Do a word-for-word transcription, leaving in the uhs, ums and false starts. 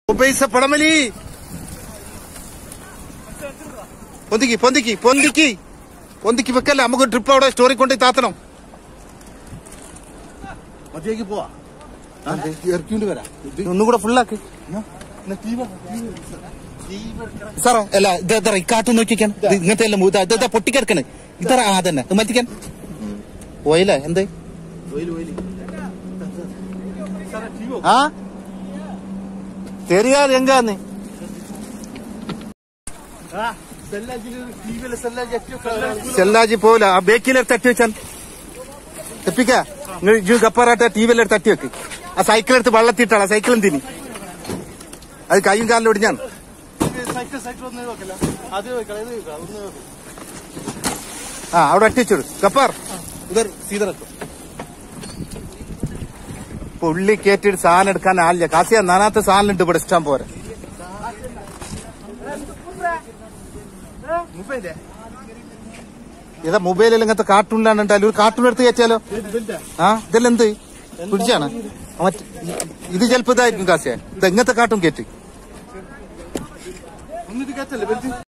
പൈസ പടമലി പൊന്തിക്ക് പൊന്തിക്ക് പൊന്തിക്ക് പൊന്തിക്ക് വെക്കല്ല. നമുക്ക് ട്രിപ്പ് അവിടെ സ്റ്റോറി കൊണ്ട് താത്തണം. മതിയാക്കി പോവാ ഇറക്കിണ്ട് വരാം. ഒന്നുകൂടെ ഫുള്ളാക്ക് സാറേ. അല്ല ഇതാ ഈ കാട്ടു നോക്കിക്കാൻ ഇങ്ങനത്തെ എല്ലാം ഇതാ പൊട്ടിക്കെടുക്കണേ. ഇതറ ആ തന്നെ മത്തിക്കാൻ ഓയില എന്തേ ആ தெரியாது எங்கான்னு സെല്ലാജി പോവില്ല. ആ ബേക്കിലെടുത്ത് തട്ടി വെച്ചാൽ തെപ്പിക്ക നിങ്ങൾ കപ്പാറാട്ട ടി വിയിലെടുത്ത് തട്ടി വെക്ക്. ആ സൈക്കിളെടുത്ത് വെള്ളത്തിട്ടാളാ സൈക്കിളും തിരി. അത് കൈയും കാലിലും ഒടിഞ്ഞാണ്. ആ അവിടെ അട്ടിച്ചോളൂ കപ്പാർ ഇതർ സീതറക്കും. പുള്ളി കേറ്റിട്ട് സാധനം എടുക്കാൻ ആളില്ല. കാസിയ നാനാത്ത സാധനം ഉണ്ട് ഇവിടെ ഇഷ്ടം പോരെ. ഏതാ മൊബൈലിൽ ഇങ്ങനത്തെ കാർട്ടൂണിലാണ് ഉണ്ടാലും ഒരു കാർട്ടൂൺ എടുത്ത് കയറ്റിയാലോ? ആ ഇതെല്ലാം എന്ത് പിടിച്ചാണ് മറ്റേ ഇത് ചിലപ്പോ ഇതായിരിക്കും കാസിയ. ഇത് എങ്ങനത്തെ കാർട്ടൂൺ കയറ്റി